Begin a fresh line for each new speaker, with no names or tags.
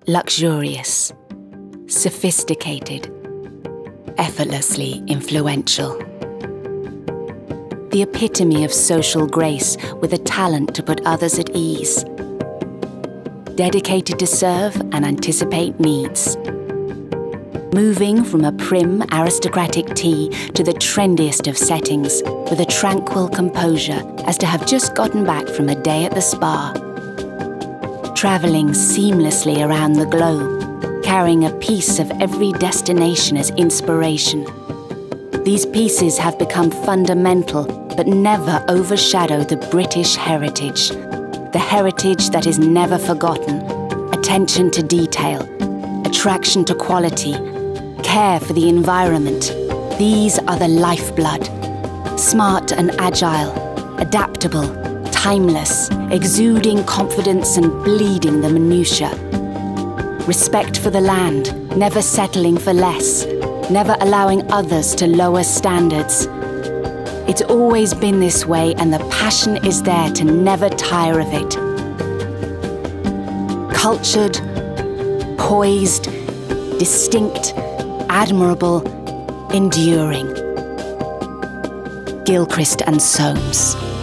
luxurious, sophisticated, effortlessly influential. The epitome of social grace with a talent to put others at ease. Dedicated to serve and anticipate needs. Moving from a prim aristocratic tea to the trendiest of settings with a tranquil composure as to have just gotten back from a day at the spa. Travelling seamlessly around the globe, carrying a piece of every destination as inspiration. These pieces have become fundamental but never overshadow the British heritage. The heritage that is never forgotten. Attention to detail, attraction to quality, care for the environment. These are the lifeblood. Smart and agile, adaptable, timeless, exuding confidence and bleeding the minutiae. Respect for the land, never settling for less, never allowing others to lower standards. It's always been this way, and the passion is there to never tire of it. Cultured, poised, distinct, admirable, enduring. Gilchrist and Soames.